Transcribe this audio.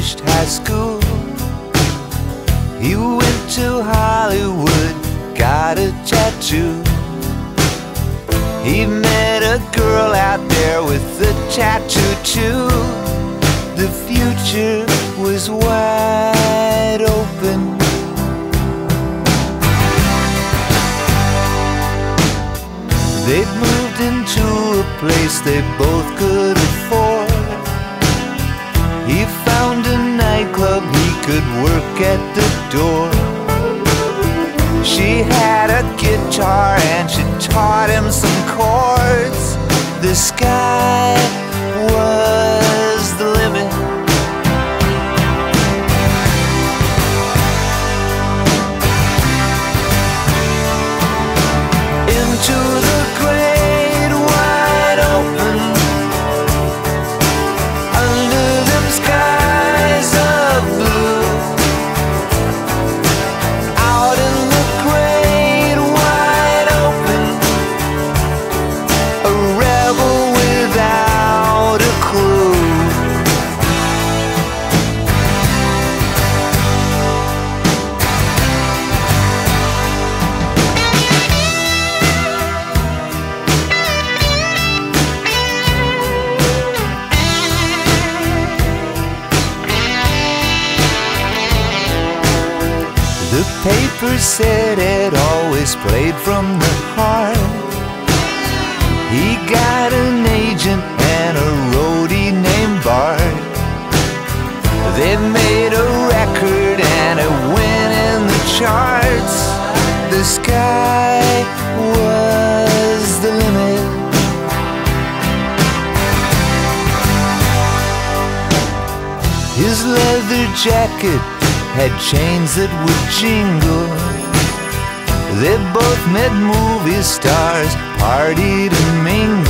finished high school. He went to Hollywood, got a tattoo. He met a girl out there with a tattoo too. The future was wide open. They'd moved into a place they both could afford. He found a nightclub he could work at the door. She had a guitar and she taught him some chords. The sky was the limit. Into the great wide open, under them skies of blue, out in the great wide open, a rebel without a clue. The paper said it always played from the heart. He got an agent and a roadie named Bart. They made a record and it went in the charts. The sky was the limit. His leather jacket had chains that would jingle. They both met movie stars, partied and mingled.